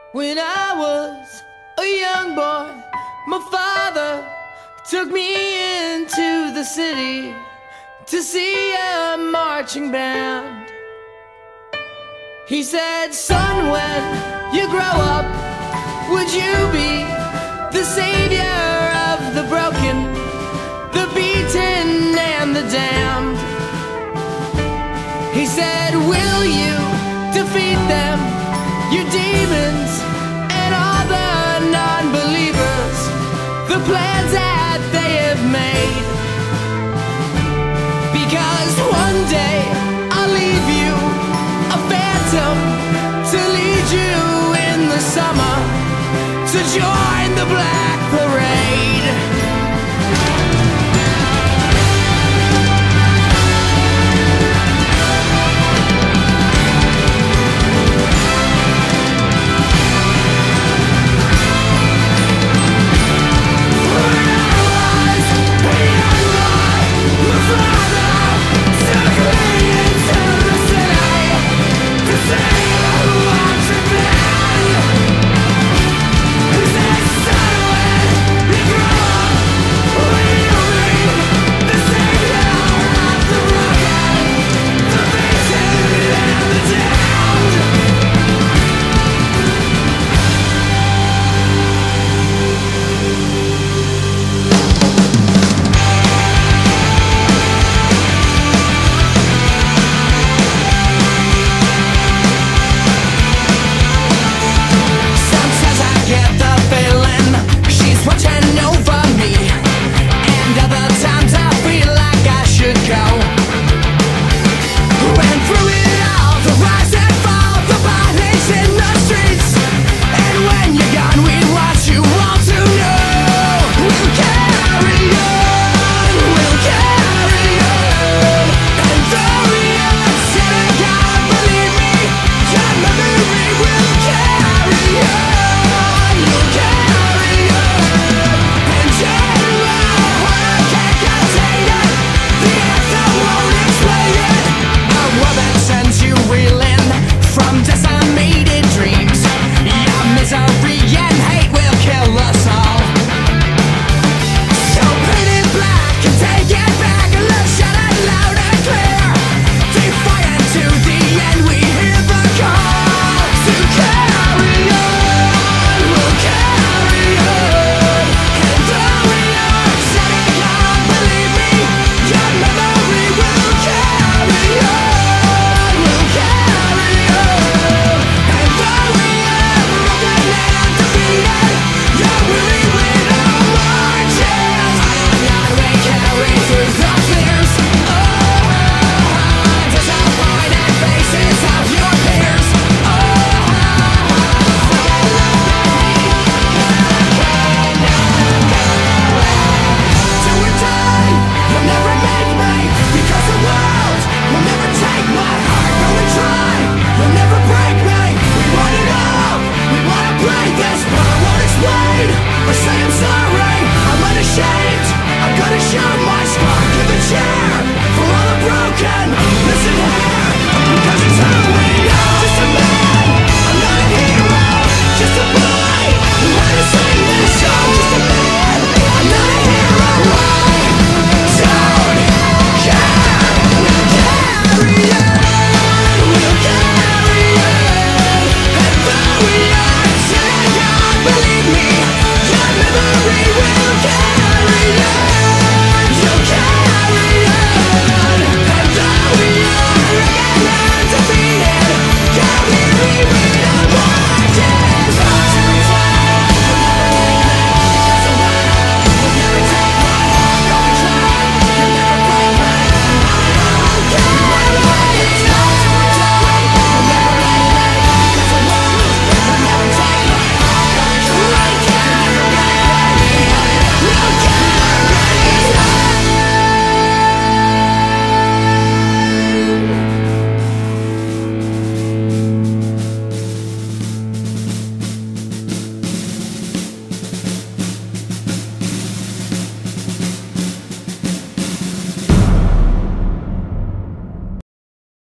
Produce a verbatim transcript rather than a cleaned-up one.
When I was a young boy, my father took me into the city to see a marching band. He said, son, when you grow up, would you be the savior of the broken, the beaten and the damned? He said, will you defeat them, your demons and all the non-believers, the plans that they have made? Because one day I'll leave you a phantom to lead you in the summer to join the black parade.